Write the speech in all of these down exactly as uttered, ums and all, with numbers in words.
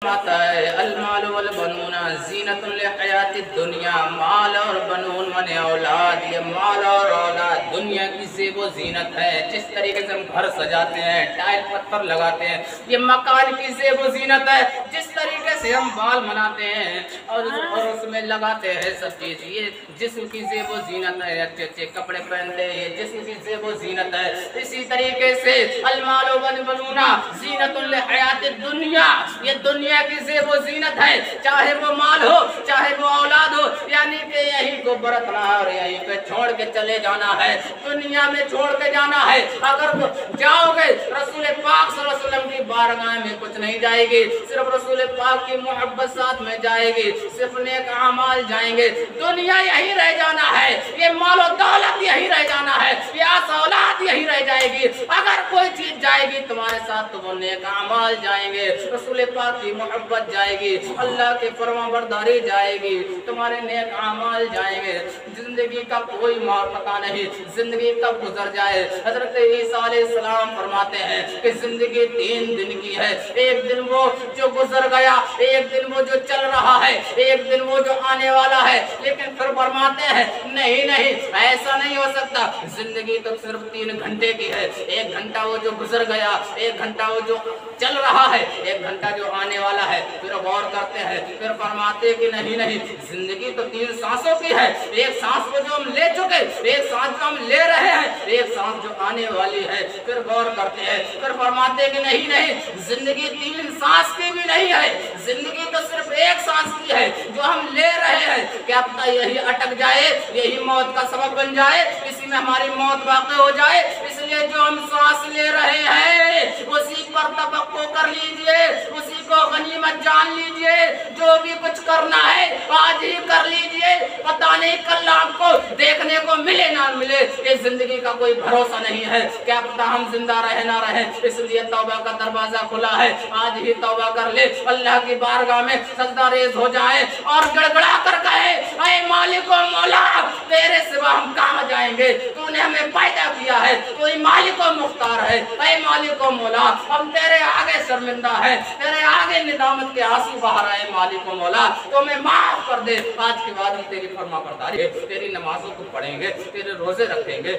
अलमाल वल बनून ज़ीनतुल हयातिद दुनिया। माल और बनून माने औलाद। ये माल और औलाद दुनिया की ज़ेबो ज़ीनत है। जिस तरीके से हम घर सजाते हैं, टाइल पत्थर लगाते हैं, ये मकान की ज़ेबो ज़ीनत है। जिस तरीके से हम बाल बनाते हैं और, और उसमें लगाते हैं सब चीज़, ये जिस्म की ज़ेबो ज़ीनत है। अच्छे अच्छे कपड़े पहनते हैं, ये जिस्म की ज़ेबो ज़ीनत है। इसी तरीके से अलमाल वल बनून ज़ीनतुल हयातिद दुनिया, ये दुनिया की ज़ेबो ज़ीनत है। चाहे वो माल हो, चाहे वो औलाद हो, यानी कि यही को बरतना है और यहीं पे छोड़ के चले जाना है। दुनिया में छोड़ के जाना है। अगर जाओगे रसूल पाक सल्लल्लाहु अलैहि वसल्लम की बारगाह में कुछ नहीं जाएगी, सिर्फ रसूल पाक की मोहब्बत साथ में जाएगी, सिर्फ नेक अमाल जाएंगे। दुनिया यही रह जाना है, ये माल और दौलत यही रह जाना है, ये औलाद यही रह जाएगी। अगर कोई चीज जाएगी तुम्हारे साथ तो वो नेक अमाल जाएंगे, रसूल पाक की मोहब्बत जाएगी, अल्लाह के फरमाबरदारी जाएगी, तुम्हारे नेक अमाल जाएंगे। जिंदगी का कोई मार पता नहीं, जिंदगी कब गुजर जाए। हजरत ईसा अलैहिस्सलाम फरमाते हैं कि जिंदगी तीन दिन की है। एक दिन वो जो गुजर गया, एक दिन वो जो चल रहा है, एक दिन वो जो आने वाला है। लेकिन फिर फरमाते हैं नहीं नहीं, ऐसा नहीं हो सकता, जिंदगी तो सिर्फ तीन घंटे की है। एक घंटा वो जो गुजर गया, एक घंटा वो जो चल रहा है, एक घंटा जो आने वाला है। फिर गौर करते हैं, फिर फरमाते कि नहीं नहीं, जिंदगी तो तीन सांसों की है। एक सांस को जो हम ले चुके, एक सांस जो हम ले रहे हैं, एक सांस जो आने वाली है। फिर गौर करते हैं, फिर फरमाते कि नहीं नहीं, जिंदगी तीन सांस की भी नहीं है, जिंदगी तो सिर्फ एक सांस की है जो हम ले रहे हैं। क्या पता यही अटक जाए, यही मौत का सबब बन जाए, इसी में हमारी मौत वाक़ई हो जाए। इसलिए जो हम सांस ले रहे हैं उसी पर तवक्कुल कर लीजिए, उसी को गनीमत जान लीजिए। जो भी कुछ करना है आज ही कर लीजिए, पता नहीं कल आपको देखने को मिले ना मिले। ये जिंदगी का कोई भरोसा नहीं है, क्या पता हम जिंदा रहे ना रहे। इसलिए तौबा का दरवाजा खुला है, आज ही तौबा कर ले, अल्लाह की बारगाह में सजदा रेज़ हो जाए और गड़गड़ा कर कहे ऐ मालिक व मौला, तेरे सिवा हम कहाँ जाएंगे? तूने हमें पैदा किया है, तू ही मालिक व मुख्तार है। ऐ मालिक व मौला, हम तेरे आगे शर्मिंदा है, तेरे आगे निदामत के आंसू बहा रहे हैं। मालिक व मौला तो हमें माफ कर दे। आज के बाद हम तेरी फरमाबरदारी, तेरी नमाजों को पढ़ेंगे, तेरे रोजे रखेंगे,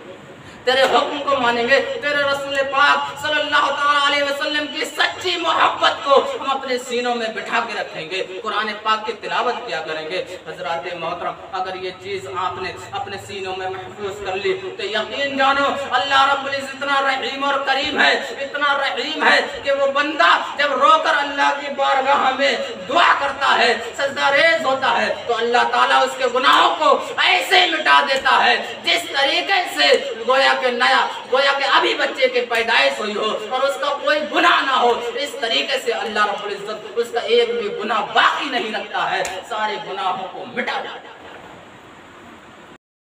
तेरे हुक्म को मानेंगे, तेरे रसूल पाक सल्लल्लाहु अलैहि वसल्लम की सच्ची मोहब्बत को हम अपने सीनों में बिठा के रखेंगे, कुरान पाक की तिलावत किया करेंगे। हजरात मोहतरम, अगर ये चीज़ आपने अपने सीनों में महफूज कर ली तो यकीन जानो अल्लाह रब्बुल इज्जत इतना रहीम और करीम है, इतना रहीम है कि वो बंदा जब रोकर अल्लाह की बारगाह में दुआ करता है, सजदा रेज़ होता है, तो अल्लाह ताला उसके गुनाहों को ऐसे मिटा देता है जिस तरीके से गोया के नया गोया के अभी बच्चे के पैदाइश हुई हो और उसका कोई गुनाह ना हो। इस तरीके से अल्लाह रब्बुल इज्जत उसका एक भी गुनाह बाकी नहीं रखता है, सारे गुनाहों को मिटा देता है।